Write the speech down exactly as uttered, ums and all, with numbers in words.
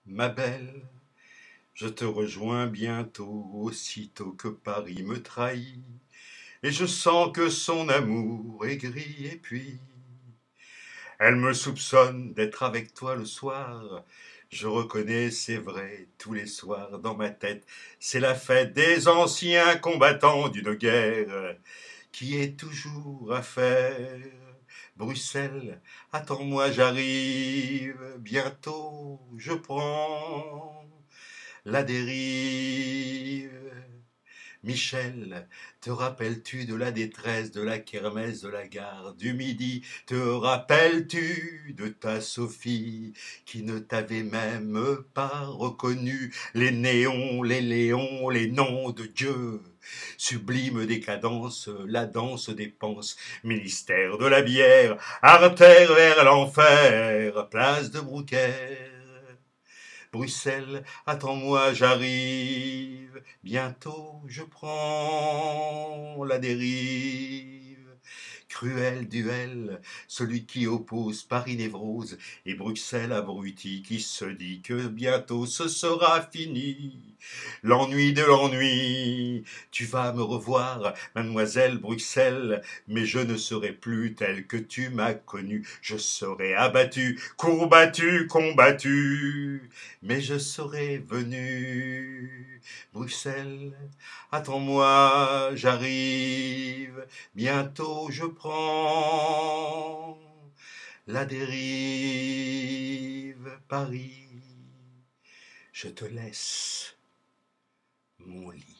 ma belle, je te rejoins bientôt, aussitôt que Paris me trahit, et je sens que son amour est gris, et puis elle me soupçonne d'être avec toi le soir. Je reconnais, c'est vrai, tous les soirs dans ma tête, c'est la fête des anciens combattants d'une guerre qui est toujours à faire. Bruxelles, attends-moi, j'arrive, bientôt je prends la dérive. Michel, te rappelles-tu de la détresse, de la kermesse, de la gare du Midi? Te rappelles-tu de ta Sophie qui ne t'avait même pas reconnu? Les néons, les léons, les noms de Dieu, sublime décadence, la danse des penses, ministère de la bière, artère vers l'enfer, place de Brouckère. Bruxelles, attends-moi, j'arrive, bientôt je prends la dérive. Cruel duel, celui qui oppose Paris névrose et Bruxelles abruti qui se dit que bientôt ce sera fini. L'ennui de l'ennui, tu vas me revoir, mademoiselle Bruxelles, mais je ne serai plus telle que tu m'as connue. Je serai abattu, courbattu, combattu, mais je serai venu. Bruxelles, attends-moi, j'arrive, bientôt je prends la dérive. Paris, je te laisse mon lit.